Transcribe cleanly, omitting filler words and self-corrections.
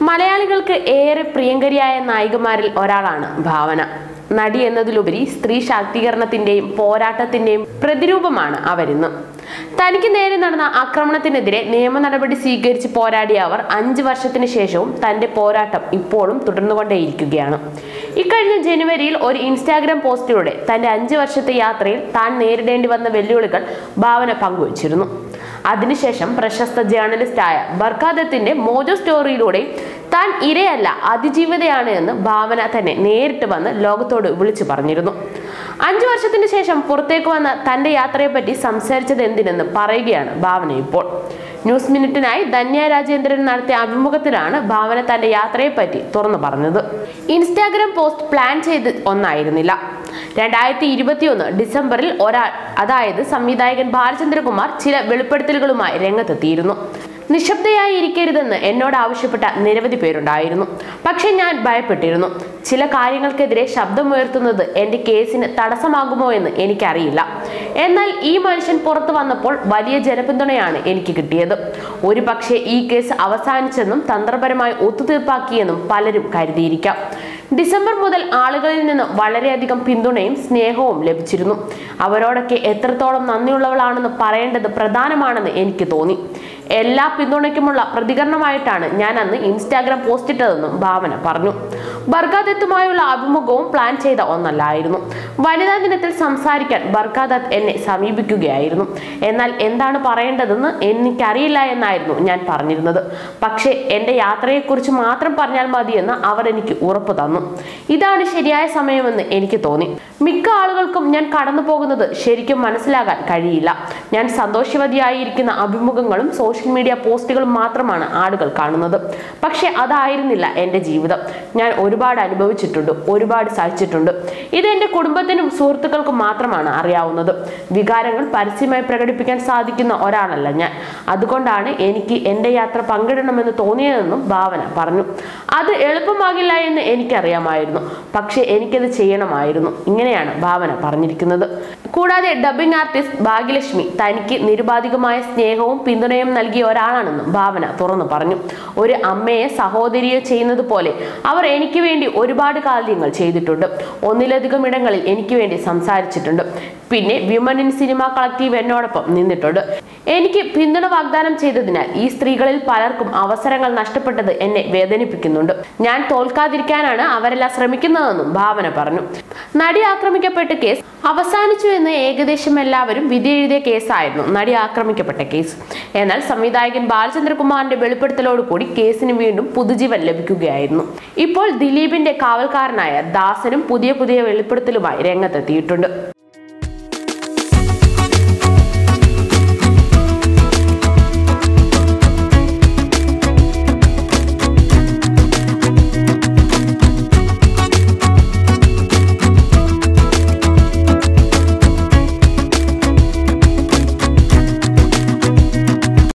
മലയാളികൾക്ക് ഏറെ പ്രിയങ്കരിയായ നായികമാരിൽ ഒരാളാണ് ഭാവന. നടി എന്നതിലുപരി സ്ത്രീ ശാക്തീകരണത്തിന്റെയും പോരാട്ടത്തിന്റെയും പ്രതിരൂപമാണ് അവരിന്ന്. തനിക്ക് നേരെ നടന്ന ആക്രമണത്തിനെതിരെ നിയമ നടപടി സ്വീകരിച്ച് പോരാടിയ അവർ 5 വർഷത്തിന് ശേഷവും തന്റെ പോരാട്ടം ഇപ്പോഴും തുടർന്നുകൊണ്ടേയിരിക്കുകയാണ്. ഇക്കഴിഞ്ഞ ജനുവരിയിൽ ഒരു ഇൻസ്റ്റാഗ്രാം പോസ്റ്റിലൂടെ തന്റെ 5 വർഷത്തെ യാത്രയിൽ താൻ നേരിടേണ്ടി വന്ന വെല്ലുവിളികൾ ഭാവന പങ്കുവച്ചിരുന്നു. അതിനുശേഷം പ്രശസ്ത ജേർണലിസ്റ്റായ ബർക്കാദത്തിന്റെ മോജോ സ്റ്റോറിയിലൂടെ താൻ ഇരയല്ല അതിജീവിതയാണ് എന്ന് ഭാവന തന്നെ നേരിട്ട് വന്ന് ലോകത്തോട് വിളിച്ചു പറഞ്ഞിരുന്നു. 5 വർഷത്തിന് ശേഷം പുറത്തേക്ക് വന്ന തന്റെ യാത്രയെപ്പറ്റി സംസാരിച്ചത് എന്തിനെന്ന് പറയുകയാണ് ഭാവന ഇപ്പോൾ. ന്യൂസ് മിനിറ്റിനായി ധന്യ രാജേന്ദ്രൻ നടത്തിയ അഭിമുഖത്തിലാണ് ഭാവന തന്റെ യാത്രയെപ്പറ്റി തുറന്നു പറഞ്ഞത്. ഇൻസ്റ്റാഗ്രാം പോസ്റ്റ് പ്ലാൻ ചെയ്ത് ഒന്നായിരുന്നില്ല. 2021 ഡിസംബറിൽ ഒരാൾ, അതായത് സംവിധായകൻ ബാലചന്ദ്രകുമാർ ചില വെളിപ്പെടുത്തലുകളുമായി രംഗത്തെത്തിയിരുന്നു. നിശബ്ദയായി ഇരിക്കരുതെന്ന് എന്നോട് ആവശ്യപ്പെട്ട നിരവധി പേരുണ്ടായിരുന്നു. പക്ഷെ ഞാൻ ഭയപ്പെട്ടിരുന്നു. ചില കാര്യങ്ങൾക്കെതിരെ ശബ്ദമുയർത്തുന്നത് എൻ്റെ കേസിന് തടസ്സമാകുമോ എന്ന് എനിക്കറിയില്ല. എന്നാൽ ഈ മനുഷ്യൻ പുറത്തു വന്നപ്പോൾ വലിയ ജനപിന്തുണയാണ് എനിക്ക് കിട്ടിയത്. ഒരു പക്ഷേ ഈ കേസ് അവസാനിച്ചെന്നും തന്ത്രപരമായി ഒത്തുതീർപ്പാക്കിയെന്നും പലരും കരുതിയിരിക്കാം. ഡിസംബർ മുതൽ ആളുകളിൽ നിന്ന് വളരെയധികം പിന്തുണയും സ്നേഹവും ലഭിച്ചിരുന്നു. അവരോടൊക്കെ എത്രത്തോളം നന്ദിയുള്ളവളാണെന്ന് പറയേണ്ടത് പ്രധാനമാണെന്ന് എനിക്ക് തോന്നി. എല്ലാ പിന്തുണയ്ക്കുമുള്ള പ്രതികരണമായിട്ടാണ് ഞാൻ അന്ന് ഇൻസ്റ്റാഗ്രാം പോസ്റ്റിട്ടതെന്നും ഭാവന പറഞ്ഞു. ബർക്കാദത്തുമായുള്ള അഭിമുഖവും പ്ലാൻ ചെയ്ത ഒന്നല്ലായിരുന്നു. വനിതാ ദിനത്തിൽ സംസാരിക്കാൻ ബർക്കാദത്ത് എന്നെ സമീപിക്കുകയായിരുന്നു. എന്നാൽ എന്താണ് പറയേണ്ടതെന്ന് എനിക്കറിയില്ല എന്നായിരുന്നു ഞാൻ പറഞ്ഞിരുന്നത്. പക്ഷേ എൻ്റെ യാത്രയെക്കുറിച്ച് മാത്രം പറഞ്ഞാൽ മതിയെന്ന് അവർ എനിക്ക് ഉറപ്പ് തന്നു. ഇതാണ് ശരിയായ സമയമെന്ന് എനിക്ക് തോന്നി. മിക്ക ആളുകൾക്കും ഞാൻ കടന്നു പോകുന്നത് ശരിക്കും മനസ്സിലാകാൻ കഴിയില്ല. ഞാൻ സന്തോഷവതിയായിരിക്കുന്ന അഭിമുഖങ്ങളും സോഷ്യൽ മീഡിയ പോസ്റ്റുകളും മാത്രമാണ് ആളുകൾ കാണുന്നത്. പക്ഷെ അതായിരുന്നില്ല എൻ്റെ ജീവിതം. ഞാൻ ഒരുപാട് അനുഭവിച്ചിട്ടുണ്ട്, ഒരുപാട് സഹിച്ചിട്ടുണ്ട്. ഇത് എൻ്റെ കുടുംബത്തിനും സുഹൃത്തുക്കൾക്കും മാത്രമാണ് അറിയാവുന്നത്. വികാരങ്ങൾ പരസ്യമായി പ്രകടിപ്പിക്കാൻ സാധിക്കുന്ന ഒരാളല്ല ഞാൻ. അതുകൊണ്ടാണ് എനിക്ക് എൻ്റെ യാത്ര പങ്കിടണമെന്ന് തോന്നിയതെന്നും ഭാവന പറഞ്ഞു. അത് എളുപ്പമാകില്ല എന്ന് എനിക്കറിയാമായിരുന്നു, പക്ഷെ എനിക്കത് ചെയ്യണമായിരുന്നു. ഇങ്ങനെയാണ് ഭാവന പറഞ്ഞിരിക്കുന്നത്. കൂടാതെ ഡബ്ബിംഗ് ആർട്ടിസ്റ്റ് ഭാഗ്യലക്ഷ്മി തനിക്ക് നിരുപാധികമായ സ്നേഹവും പിന്തുണയും നൽകിയ ഒരാളാണെന്നും ഭാവന തുറന്നു പറഞ്ഞു. ഒരു അമ്മയെ സഹോദരിയെ ചെയ്യുന്നത് പോലെ അവർ എനിക്ക് വേണ്ടി ഒരുപാട് കാര്യങ്ങൾ ചെയ്തിട്ടുണ്ട്. ഒന്നിലധികം ഇടങ്ങളിൽ എനിക്ക് വേണ്ടി സംസാരിച്ചിട്ടുണ്ട്. പിന്നെ വിമൻ ഇൻ സിനിമ കളക്റ്റീവ് എന്നോടൊപ്പം നിന്നിട്ടുണ്ട്. എനിക്ക് പിന്തുണ വാഗ്ദാനം ചെയ്തതിനാൽ ഈ സ്ത്രീകളിൽ പലർക്കും അവസരങ്ങൾ നഷ്ടപ്പെട്ടത് എന്നെ വേദനിപ്പിക്കുന്നുണ്ട്. ഞാൻ തോൽക്കാതിരിക്കാനാണ് അവരെല്ലാം ശ്രമിക്കുന്നതെന്നും ഭാവന പറഞ്ഞു. നടി ആക്രമിക്കപ്പെട്ട കേസ് അവസാനിച്ചു എന്ന് ഏകദേശം എല്ലാവരും വിധി എഴുതിയ കേസായിരുന്നു നടി ആക്രമിക്കപ്പെട്ട കേസ്. എന്നാൽ സംവിധായകൻ ബാലചന്ദ്രകുമാറിന്റെ വെളിപ്പെടുത്തലോടുകൂടി കേസിന് വീണ്ടും പുതുജീവൻ ലഭിക്കുകയായിരുന്നു. ഇപ്പോൾ ദിലീപിന്റെ കാവൽക്കാരനായ ദാസനും പുതിയ വെളിപ്പെടുത്തലുമായി രംഗത്തെത്തിയിട്ടുണ്ട്.